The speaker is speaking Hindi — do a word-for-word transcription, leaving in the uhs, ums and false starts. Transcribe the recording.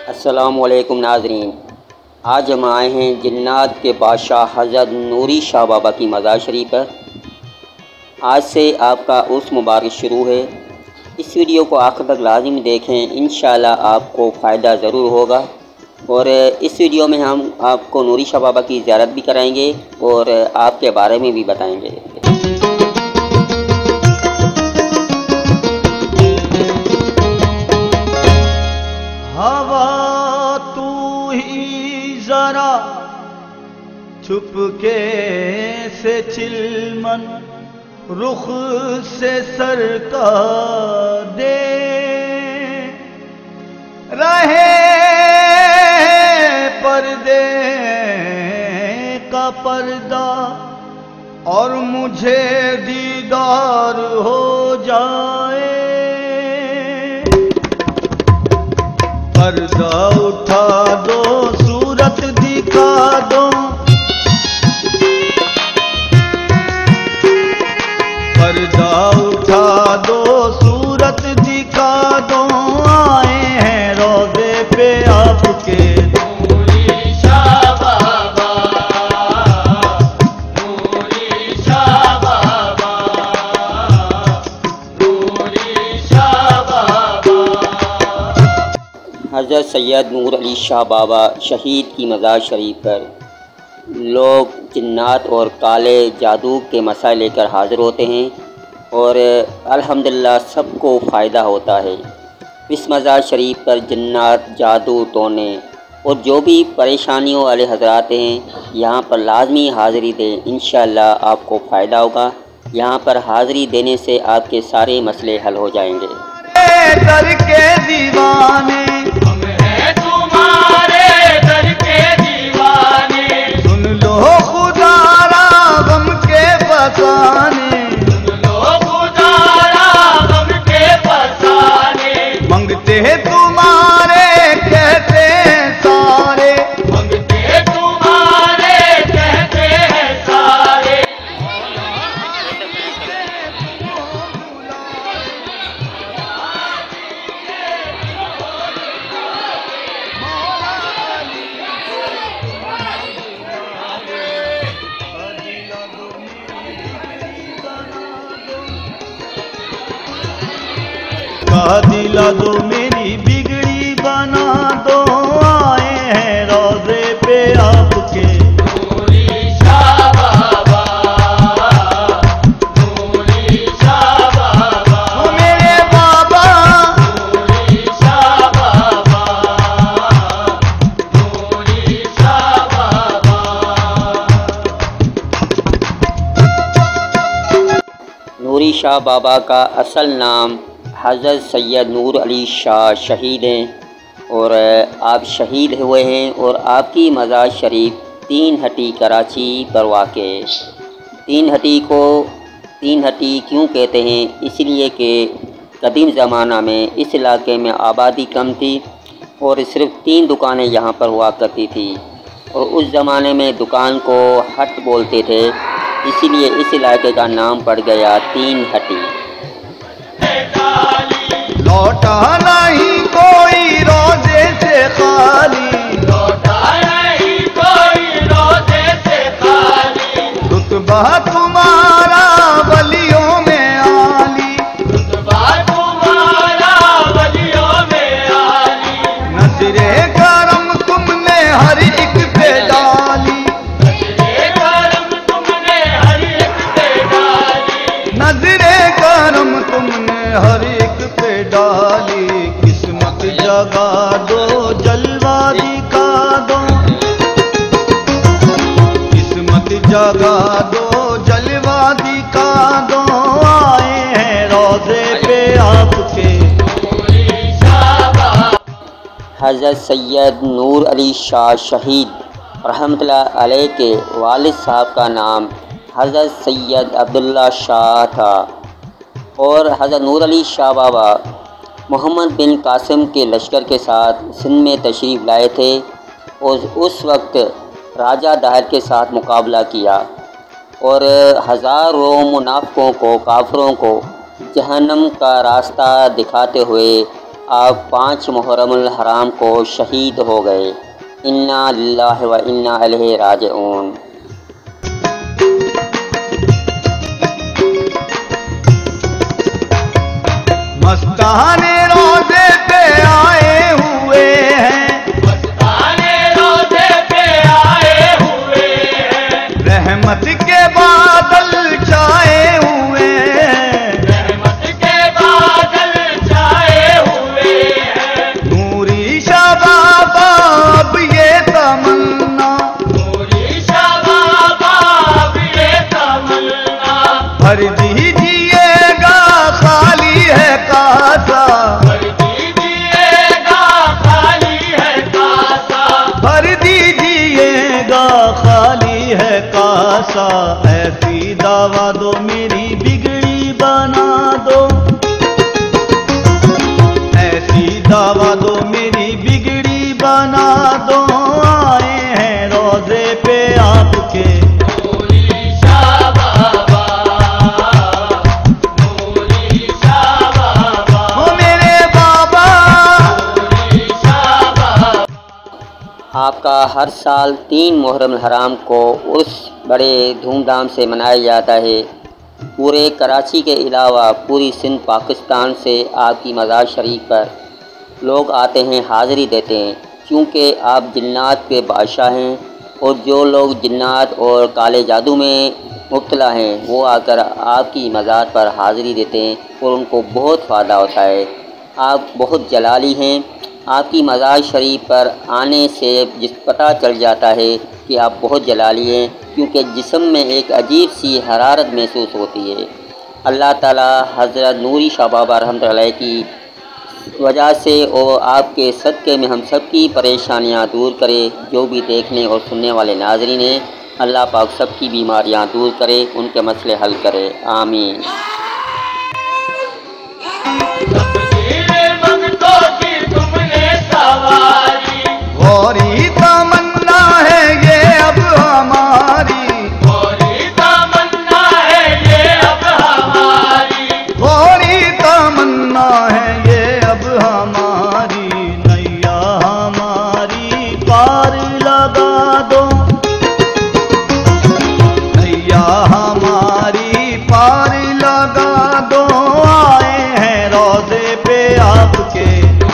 अस्सलामुअलैकुम नाज़रीन, आज हम आए हैं जिन्नात के बादशाह हज़रत नूरी शाह बाबा की मज़ार शरीफ पर। आज से आपका उर्स मुबारक शुरू है। इस वीडियो को आखिर तक लाजिम देखें, इंशाअल्लाह आपको फ़ायदा ज़रूर होगा। और इस वीडियो में हम आपको नूरी शाह बाबा की ज़ियारत भी कराएंगे और आपके बारे में भी बताएंगे। जरा चुपके से चिलमन रुख से सरका दे रहे पर्दे का पर्दा और मुझे दीदार हो जाए। पर्दा उठा दो, सूरत दिखा दो, पर्दा उठा दो, सूरत दिखा दो। आए हैं रोज़े पे आपके नूरी शाह बाबा, नूरी शाह बाबा, नूरी शाह बाबा। हज़रत सैयद नूर अली शाह बाबा शहीद की मज़ार शरीफ पर लोग जिन्नात और काले जादू के मसाइल लेकर हाज़िर होते हैं और अल्हम्दुलिल्लाह सबको फ़ायदा होता है। इस मज़ार शरीफ पर जिन्नात, जादू टोने और जो भी परेशानियों वाले हज़रात हैं यहाँ पर लाजमी हाज़िरी दें, इंशाअल्लाह आपको फ़ायदा होगा। यहाँ पर हाज़िरी देने से आपके सारे मसले हल हो जाएंगे। दर के दीवाने हम हैं, तुम्हारे दर के दीवाने, सुन लो खुदारा गम के फसाने, सुन लो खुदारा गम के फसाने। मंगते हैं तुम्हारे कहते हैं सारे, मंगते हैं तुम्हारे कहते हैं सारे। दिला दो मेरी बिगड़ी बना दो। आए हैं रोज़े पे आपके नूरी शाह बाबा, नूरी शाह बाबा, ओ मेरे बाबा नूरी शाह बाबा, नूरी शाह बाबा। नूरी शाह बाबा का असल नाम हज़रत सैयद नूर अली शाह शहीद हैं और आप शहीद हुए हैं और आपकी मज़ार शरीफ तीन हटी कराची पर वाक़ है। तीन हटी को तीन हटी क्यों कहते हैं? इसलिए कि कदीम ज़माना में इस इलाके में आबादी कम थी और सिर्फ़ तीन दुकानें यहाँ पर हुआ करती थी और उस ज़माने में दुकान को हट बोलते थे, इसीलिए इस इलाके का नाम पड़ गया तीन हटी। लौटा नहीं कोई रोज़े से खाली, लौटा नहीं कोई रोज़े से खाली। रुतबा तुम्हारा वलियों में आली, रुतबा तुम्हारा वलियों में आली। नज़रे करम तुमने हर एक पे डाली, नज़रे करम तुमने हर एक पे डाली, नज़रे करम तुमने हर एक पे डाली। किस्मत जगा दो, जलवा दिखा दो, किस्मत जगा दो, जलवा दिखा दो। आए हैं रोज़े पे आपके नूरी शाह बाबा। हज़रत सैयद नूर अली शाह शहीद रहमतुल्लाह अलैह के वालिद साहब का नाम हज़रत सैयद अब्दुल्ला शाह था और हज़रत नूर अली शाह बाबा मोहम्मद बिन कासिम के लश्कर के साथ सिंध में तशरीफ़ लाए थे और उस वक्त राजा दाहिर के साथ मुकाबला किया और हज़ारों मुनाफ़िकों को, काफिरों को जहन्नम का रास्ता दिखाते हुए आप पाँच मुहर्रमुल हराम को शहीद हो गए। इन्ना लिल्लाहि व इन्ना इलैहि राजिऊन। मस्ताने रोज़े पे आए हुए हैं, मस्ताने रोज़े पे आए हुए हैं, रहमत के बादल छाए हुए हैं, रहमत के बादल छाए हुए हैं। नूरी शाबाब अब ये तमन्ना, नूरी शाबाब अब ये तमन्ना, भर दीजिएगा खाली है कासा, भर दीजिएगा खाली है कासा, भर दीजिएगा खाली है कासा। ऐसी दावा दो मेरी बिगड़ी बना दो, ऐसी दावा दो मेरी बिगड़ी बना दो। आए हैं रोज़े पे आपके, नूरी शाबाबा, नूरी शाबाबा, ओ मेरे बाबा। नूरी शाबाबा। आपका हर साल तीन मुहर्रम हराम को उर्स बड़े धूमधाम से मनाया जाता है। पूरे कराची के अलावा पूरी सिंध पाकिस्तान से आपकी मज़ार शरीफ पर लोग आते हैं, हाज़िरी देते हैं, क्योंकि आप जिन्नात के बादशाह हैं। और जो लोग जिन्नात और काले जादू में मुब्तला हैं वो आकर आपकी मज़ार पर हाज़िरी देते हैं और उनको बहुत फ़ायदा होता है। आप बहुत जलाली हैं। आपकी मज़ार शरीफ पर आने से जिस पता चल जाता है कि आप बहुत जलाली हैं, क्योंकि जिस्म में एक अजीब सी हरारत महसूस होती है। अल्लाह ताला हज़रत नूरी शाह बाबा रहमतुल्लाह अलैह की वजह से और आपके सदक़े में हम सब की परेशानियाँ दूर करे। जो भी देखने और सुनने वाले नाज़रीन हैं, अल्लाह पाक सब की बीमारियाँ दूर करे, उनके मसले हल करे। आमीन। तकदीर मंगतों की तुमने सवारी, गौरी तमन्ना है ये अब हमारी, गौरी तमन्ना है ये अब हमारी, गौरी तमन्ना है ये अब हमारी। नैया हमारी पार लगा दो, नैया हमारी पार लगा दो। आए हैं रोज़े पे आपके,